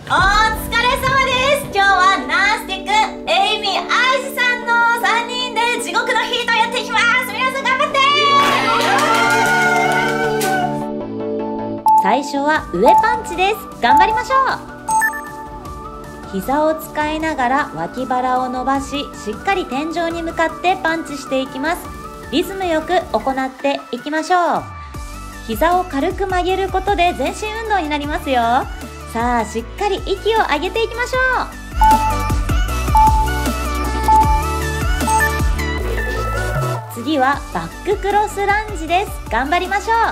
疲れ様です。今日はナースティック、エイミー、アイジさんの3人で地獄のヒートやっていきます。皆さん頑張って。最初は上パンチです。頑張りましょう。膝を使いながら脇腹を伸ばし、しっかり天井に向かってパンチしていきます。リズムよく行っていきましょう。膝を軽く曲げることで全身運動になりますよ。さあ、しっかり息を上げていきましょう。次はバッククロスランジです。頑張りましょう。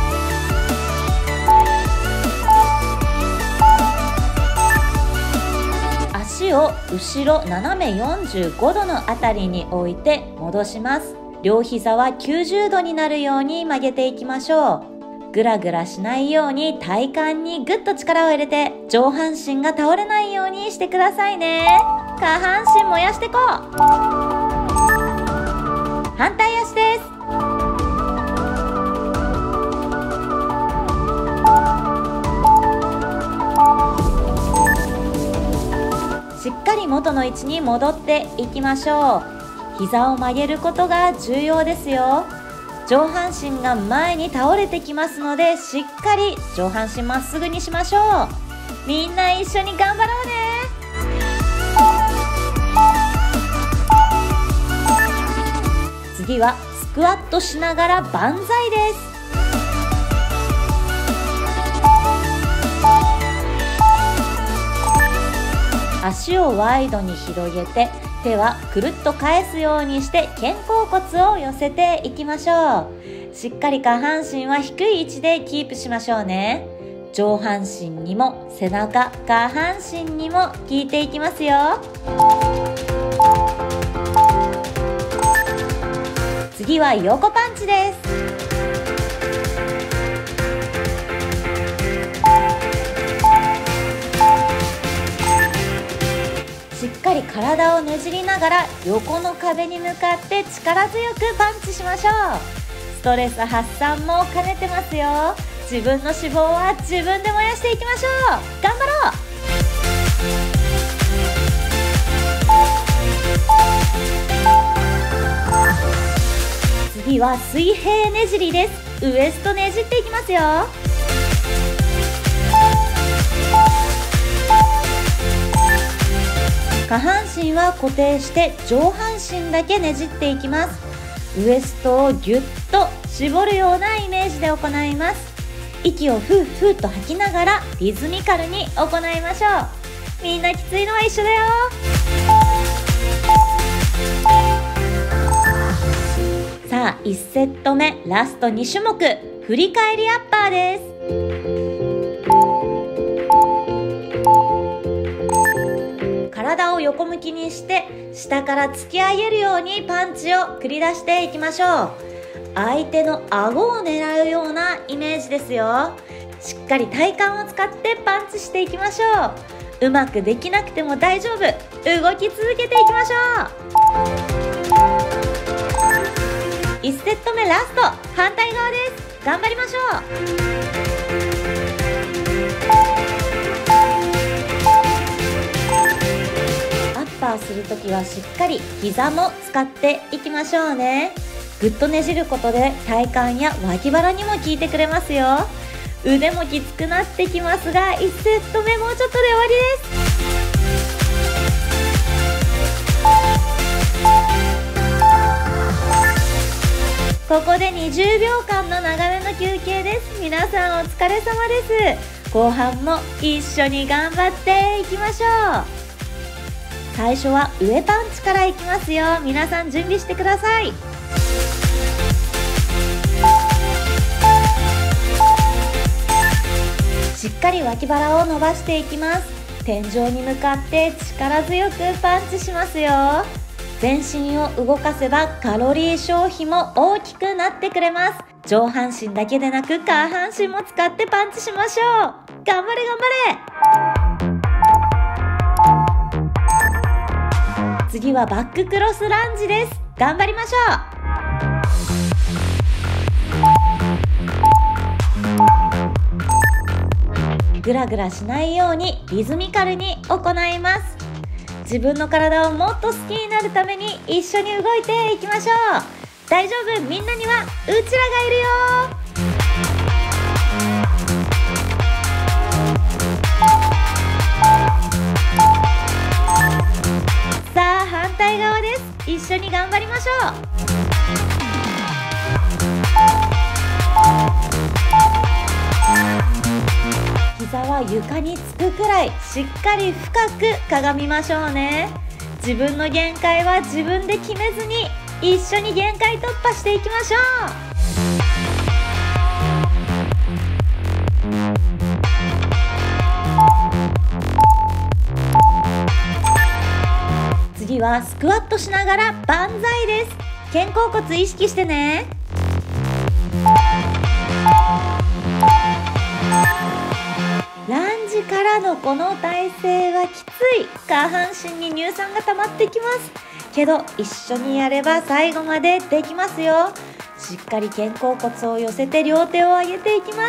足を後ろ斜め45度のあたりに置いて戻します。両膝は90度になるように曲げていきましょう。ぐらぐらしないように体幹にぐっと力を入れて上半身が倒れないようにしてくださいね。下半身燃やしていこう。反対足です。しっかり元の位置に戻っていきましょう。膝を曲げることが重要ですよ。上半身が前に倒れてきますので、しっかり上半身まっすぐにしましょう。みんな一緒に頑張ろうね。次はスクワットしながら万歳です。足をワイドに広げて、手はくるっと返すようにして肩甲骨を寄せていきましょう。しっかり下半身は低い位置でキープしましょうね。上半身にも背中、下半身にも効いていきますよ。次は横パンチです。しっかり体をねじりながら横の壁に向かって力強くパンチしましょう。ストレス発散も兼ねてますよ。自分の脂肪は自分で燃やしていきましょう。頑張ろう。次は水平ねじりです。ウエストねじっていきますよ。下半身は固定して上半身だけねじっていきます。ウエストをぎゅっと絞るようなイメージで行います。息をふうふうと吐きながらリズミカルに行いましょう。みんなきついのは一緒だよ。さあ、1セット目ラスト2種目、振り返りアッパーです。体を横向きにして下から突き上げるようにパンチを繰り出していきましょう。相手の顎を狙うようなイメージですよ。しっかり体幹を使ってパンチしていきましょう。うまくできなくても大丈夫。動き続けていきましょう。1セット目ラスト、反対側です。頑張りましょう。するときはしっかり膝も使っていきましょうね。ぐっとねじることで体幹や脇腹にも効いてくれますよ。腕もきつくなってきますが、1セット目もうちょっとで終わりです。ここで20秒間の長めの休憩です。皆さんお疲れ様です。後半も一緒に頑張っていきましょう。最初は上パンチからいきますよ。皆さん準備してください。しっかり脇腹を伸ばしていきます。天井に向かって力強くパンチしますよ。全身を動かせばカロリー消費も大きくなってくれます。上半身だけでなく下半身も使ってパンチしましょう。頑張れ頑張れ。次はバッククロスランジです。頑張りましょう。 グラグラしないようにリズミカルに行います。自分の体をもっと好きになるために一緒に動いていきましょう。大丈夫、みんなにはうちらがいるよ。さあ反対側です。一緒に頑張りましょう。膝は床につくくらいしっかり深くかがみましょうね。自分の限界は自分で決めずに一緒に限界突破していきましょう。次はスクワットしながら万歳です。肩甲骨意識してね。ランジからのこの体勢はきつい。下半身に乳酸が溜まってきますけど、一緒にやれば最後までできますよ。しっかり肩甲骨を寄せて両手を上げていきます。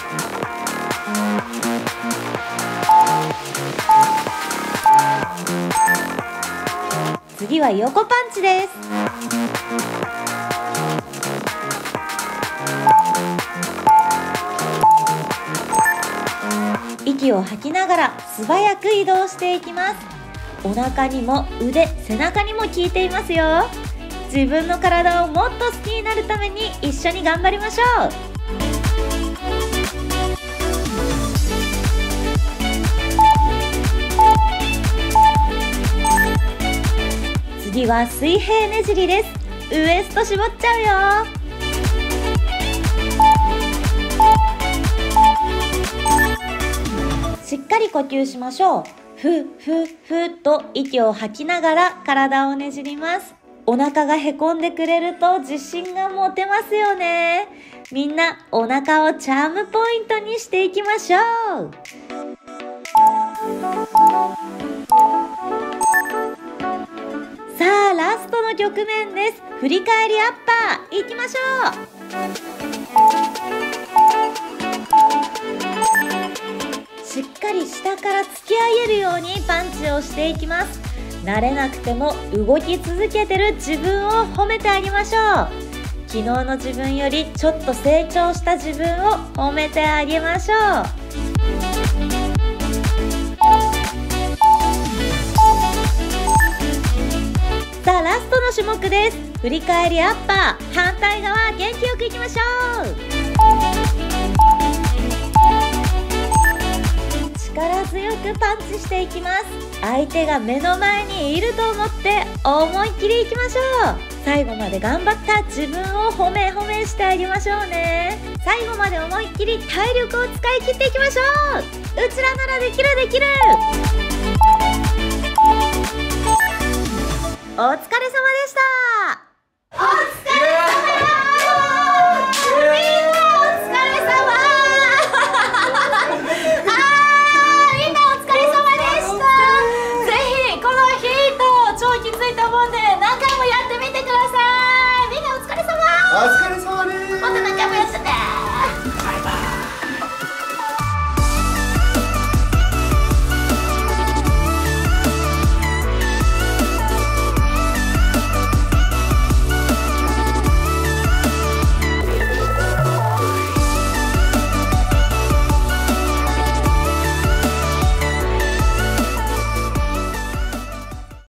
次は横パンチです。息を吐きながら素早く移動していきます。お腹にも腕、背中にも効いていますよ。自分の体をもっと好きになるために一緒に頑張りましょう。次は水平ねじりです。ウエスト絞っちゃうよ。しっかり呼吸しましょう。ふふふと息を吐きながら体をねじります。お腹がへこんでくれると自信が持てますよね。みんなお腹をチャームポイントにしていきましょう。さあラストの局面です。振り返りアッパーいきましょう。しっかり下から突き上げるようにパンチをしていきます。慣れなくても動き続けてる自分を褒めてあげましょう。昨日の自分よりちょっと成長した自分を褒めてあげましょう。さあラストの種目です。振り返りアッパー。反対側元気よくいきましょう。力強くパンチしていきます。相手が目の前にいると思って思いっきりいきましょう。最後まで頑張った自分を褒め褒めしてあげましょうね。最後まで思いっきり体力を使い切っていきましょう。うちらならできるできる。お疲れ様でした。